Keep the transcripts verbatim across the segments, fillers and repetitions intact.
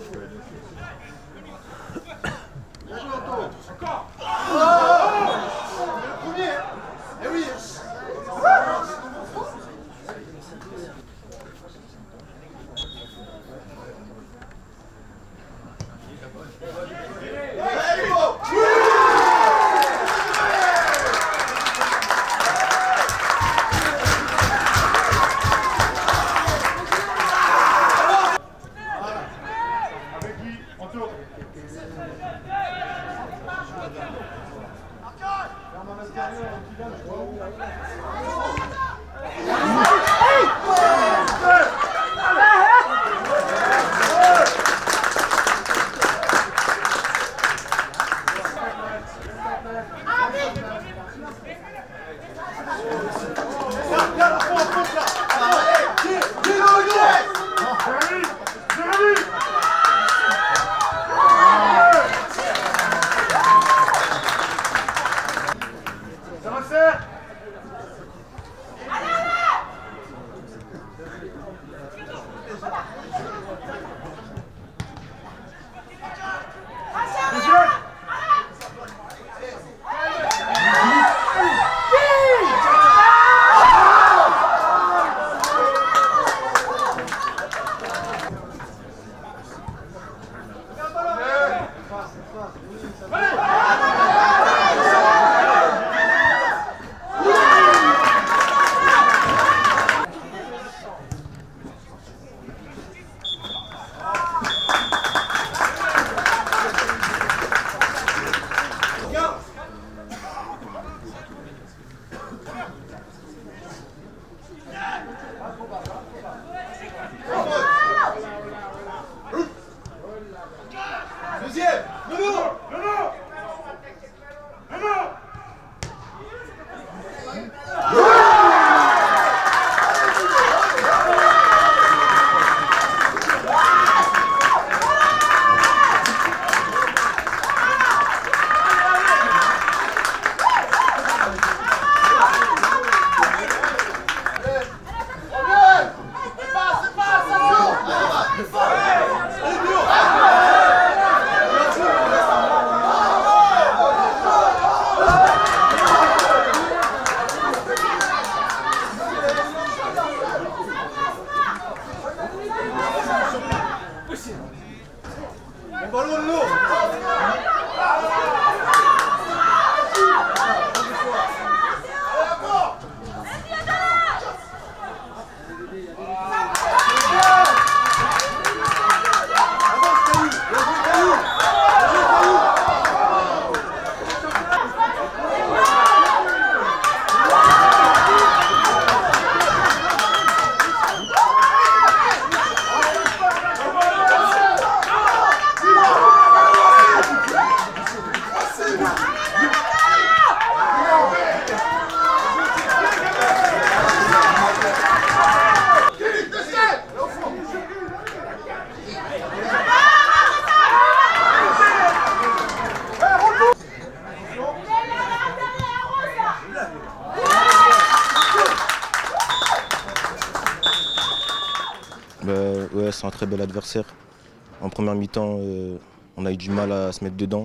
Bah, ouais, c'est un très bel adversaire. En première mi-temps, euh, on a eu du mal à se mettre dedans.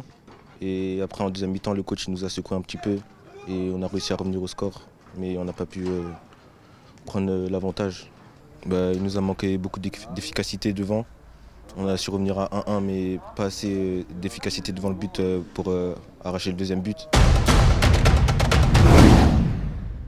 Et après, en deuxième mi-temps, le coach nous a secoué un petit peu. Et on a réussi à revenir au score. Mais on n'a pas pu euh, prendre euh, l'avantage. Bah, il nous a manqué beaucoup d'efficacité devant. On a su revenir à un un, mais pas assez d'efficacité devant le but pour euh, arracher le deuxième but.